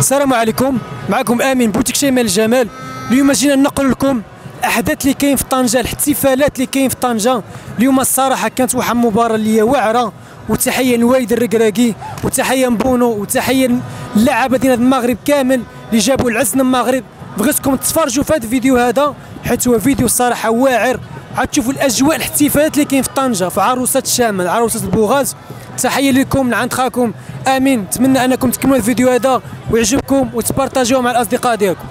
السلام عليكم، معكم امين بوتيك شيماء الجمال. اليوم جينا ننقل لكم الاحداث اللي كاين في طنجه، الاحتفالات اللي كاين في طنجه. اليوم الصراحه كانت واحد المباراه اللي هي واعره، وتحيه لوالد الركراكي وتحيه لبونو وتحيه للاعبه ديال المغرب كامل اللي جابوا العز من المغرب. بغيتكم تتفرجوا في هذا الفيديو هذا حيت هو فيديو الصراحه واعر. عاد تشوفوا الاجواء الاحتفالات اللي كاين في طنجه في عروسه الشامل، عروسه البوغاز. تحيه لكم من عند خاكم امين. نتمنى انكم تكملوا الفيديو هذا ويعجبكم وتبارطاجوه مع الاصدقاء ديالكم.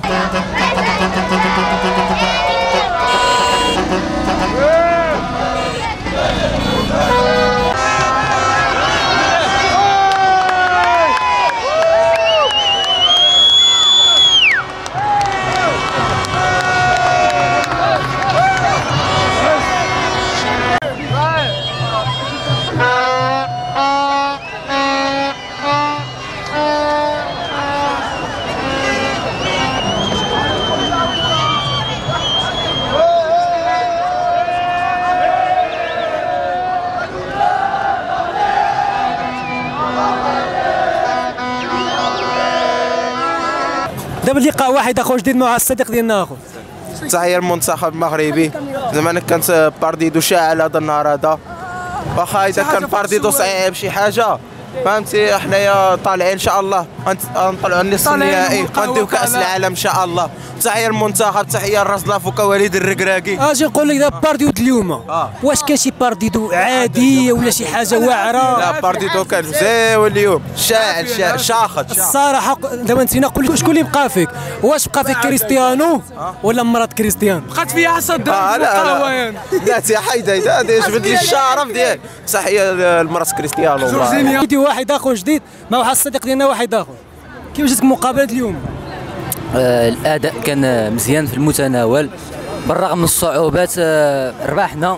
دابا اللقاء واحد اخو جديد مع الصديق ديالنا اخو. تحيه للمنتخب المغربي. زعما كانت بارديدو شاعل هذا النهار هذا، واخا اذا كان بارديدو صعيب شي حاجه فهمتي، حنايا طالعين ان شاء الله غنطلعوا النصف النهائي ونديو كاس العالم ان شاء الله. تحيه للمنتخب، تحيه للرزلاف وكواليد الركراكي. اجي نقول لك دابا بارديدو اليوم واش كان شي بارديدو عاديه ولا شي حاجه واعره؟ لا بارديدو كان زاوي اليوم، شاعل شاخط. الصراحه دابا نسينا نقول لك شكون اللي بقى فيك، واش بقى فيك كريستيانو ولا مرات كريستيانو؟ بقات فيا حسد لا تي حيده هذا جبد لي الشرف ديالك. تحيه لمرات كريستيانو. فيديو واحد اخو جديد مع واحد الصديق ديالنا واحد اخر. كيف جاتك مقابله اليوم؟ الاداء كان مزيان في المتناول بالرغم من الصعوبات. ربحنا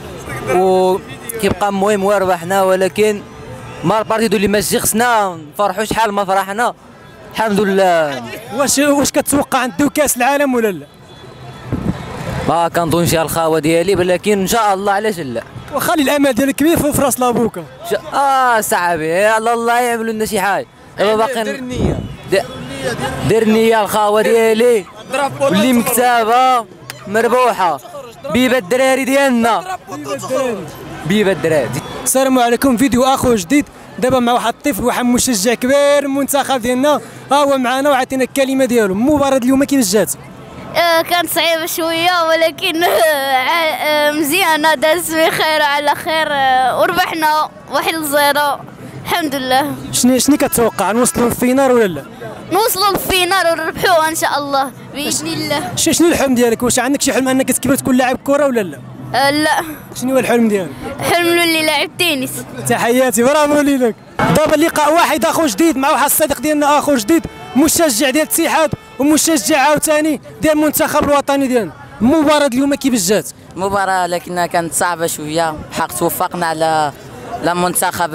وكيبقى المهم وربحنا، ولكن ما البارتيدو اللي ما جي خصنا نفرحوا شحال ما فرحنا الحمد لله. واش كتوقع نديو كاس العالم ولا لا؟ ما كنظنش فيها الخاوه ديالي، ولكن ان شاء الله علاش لا. وخلي الامل ديالك كبير في راس لابوكا. صاحبي على الله يعملوا لنا شي حاجه. دابا باقي دير النية الخاوه ديالي واللي مكتابه مربوحه. بيبا الدراري ديالنا، بيبا الدراري. السلام عليكم، فيديو اخو جديد دابا مع واحد الطفل، واحد مشجع كبير المنتخب ديالنا. ها هو معنا وعطينا الكلمه ديالو. المباراه اليوم كيفاش جات؟ كانت صعيبة شوية ولكن مزيانة، دازت بخير على خير وربحنا 1-0 الحمد لله. شنو كتوقع، نوصلوا للفينال ولا لا؟ نوصلوا للفينال ونربحوها ان شاء الله باذن الله. شنو الحلم ديالك؟ واش عندك شي حلم انك تكبر تكون لاعب كره ولا لا؟ لا. شنو هو الحلم ديالك؟ حلم اللي لاعب تنس. تحياتي، برافو ليك. دابا اللقاء واحد اخو جديد مع واحد الصديق ديالنا اخو جديد، مشجع ديال الاتحاد ومشجع عاوتاني ديال المنتخب الوطني ديالنا. المباراة اليوم كيفاش جات؟ المباراة لكنها كانت صعبة شوية، بحق توفقنا على منتخب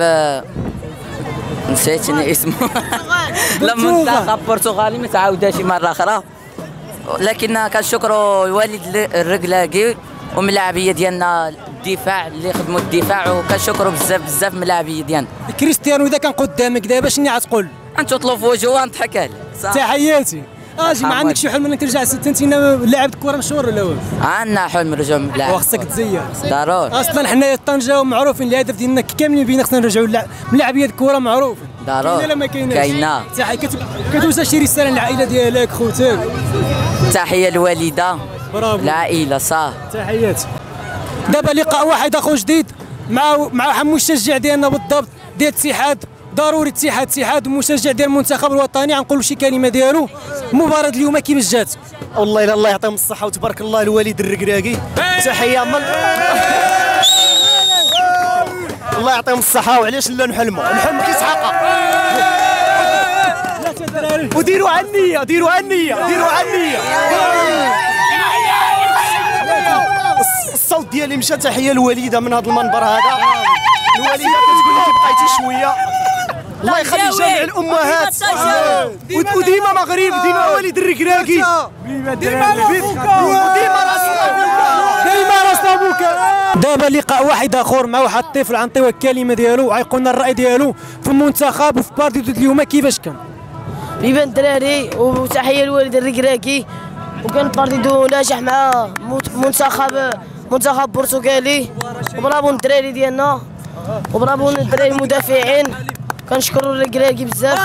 نسيتني اسمه منتخب برتغالي ما تعاودهاش مرة أخرى، لكن كنشكروا الوالد الركراكي وملاعبية ديالنا الدفاع اللي خدموا الدفاع، وكنشكروا بزاف من اللاعبية ديالنا. كريستيانو إذا كان قدامك دابا شنو غتقول؟ غنتطلب في وجهه ونضحك عليه. تحياتي. اجي ما عندك شي حلم انك ترجع انت لاعب كره مشهور ولا والو؟ عندنا حلم نرجعوا لاعب. وخصك تزير ضروري. اصلا حنايا طنجه معروفين الهدف ديالنا كاملين بينا خصنا نرجعوا ملاعبيه الكره معروفين. ضروري. كاينه ما كايناش؟ كاينه. كتوصل شي رساله للعائله ديالك خوتك؟ تحيه الوالده. برافو. العائله صح. تحياتي. دابا لقاء واحد اخو جديد مع واحد مشجع ديالنا بالضبط ديال الاتحاد. ضروري اتحاد ومشجع ديال المنتخب الوطني، غنقولوا شي كلمه ديالو. المباراه اليوم كيفاش جات؟ والله الا الله يعطيهم الصحه وتبارك الله الوالد الركراكي. تحيه من الله يعطيهم الصحه. وعلاش لا نحلموا كيتحقق. وديروا على النيه، ديروا على النيه. الصوت ديالي مشى. تحيه الوالده من هذا المنبر هذا. الوالده كتقول لي بقيتي شويه. الله يخلي جميع الامهات وديما مغرب، ديما والد الركراكي، ديما راس ابوك. دابا لقاء واحد اخر مع واحد الطفل، غنعطيوه الكلمه ديالو، غيقول لنا الراي ديالو في المنتخب وفي بارديدو اليوم كيفاش كان. بيبان الدراري وتحيه للوالد الركراكي. وكان بارديدو ناجح مع منتخب برتغالي. وبرافو الدراري ديالنا وبرافو الدراري المدافعين. كنشكروا الركراكي بزاف.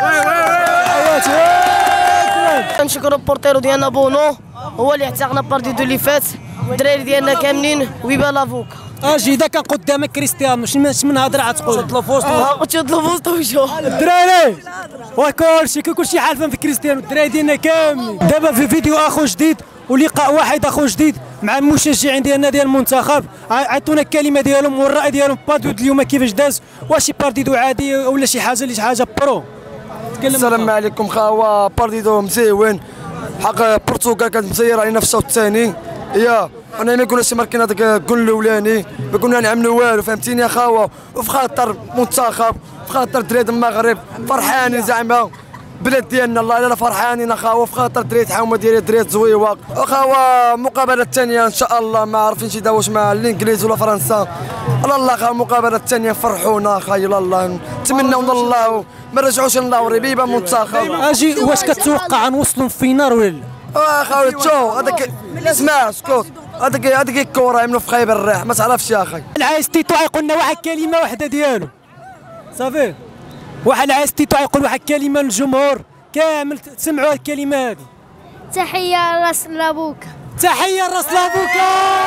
كنشكروا البورتيرو ديالنا بونو هو اللي اعتقنا بارديدو اللي فات. الدراري ديالنا كاملين ويبا لافوكا. اجي اذا كان قدامك كريستيانو اش من هضره غتقول؟ تشوط لفوسط وشو الدراري كلشي حالفين في كريستيانو. الدراري ديالنا كاملين. دابا في فيديو اخو جديد ولقاء واحد اخو جديد مع المشجعين ديالنا ديال المنتخب. عطونا الكلمه ديالهم والراي ديالهم بارديدو اليوم كيفاش داز. واش شي بارديدو عادي ولا شي حاجه برو؟ السلام عليكم خاوه. بارديدو مزيون حق البرتغال كانت مزيره علينا في الشوط الثاني. انا ما قلناش ماركين هذاك الجول الاولاني ما قلنا نعملوا والو فهمتيني يا خاوه. وفي خاطر منتخب في خاطر دراري المغرب فرحانين زعما بلاد ديالنا الله الا فرحانين اخاوه. في خاطر دراري حاومه ديالي دراري زويوه اخاوه. المقابله الثانيه ان شاء الله ما عارفينش يداو واش مع الانجليز ولا فرنسا. الله اخا المقابله الثانيه فرحونا اخاي الله. نتمنوا من الله ما نرجعوش للوري بيبا منتخب. اجي واش كتوقع نوصلوا للفينال ولا لا؟ اخاوي شو هذاك اسمع اسكت هذاك الكره يعملوا في خايب الريح ما تعرفش يا اخي. العايز تيتو يقول لنا واحد كلمه واحده ديالو صافي. واحد العايز تيتو يقول واحد كلمه للجمهور كامل تسمعوا الكلمه هذه. تحيه راس لابوكا. تحيه راس لابوكا.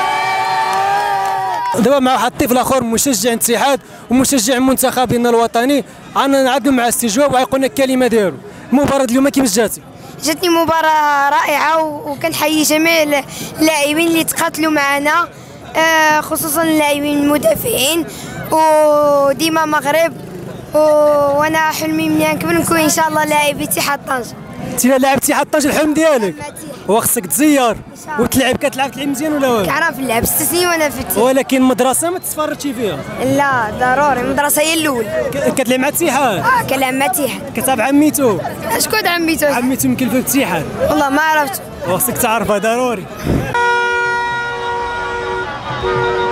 دابا مع واحد الطفل اخر مشجع اتحاد ومشجع منتخبنا الوطني. انا نعدلوا مع استجواب ويقول لنا الكلمه ديالو. المباراه اليوم كيفاش جاتك؟ جاتني مباراة رائعة وكنحيي جميع اللاعبين اللي تقاتلوا معنا خصوصا اللاعبين المدافعين. وديما مغرب وانا حلمي ملي نكبر نكون ان شاء الله لاعب اتحاد طنجة. انت لاعب اتحاد طنجة الحلم ديالك وخصك تزير وتلعب. كتلعب مزيان ولا والو؟ كنعرف نلعب 6 سنين وانا في الاتحاد. ولكن المدرسة ما تتفرجش فيها؟ لا ضروري المدرسة هي الأولى. كتلعب مع الاتحاد؟ كنلعب مع الاتحاد. كتابع عميتو؟ شكون عميتو؟ عميتو يمكن في الاتحاد. والله ما عرفت. وخصك تعرفها ضروري.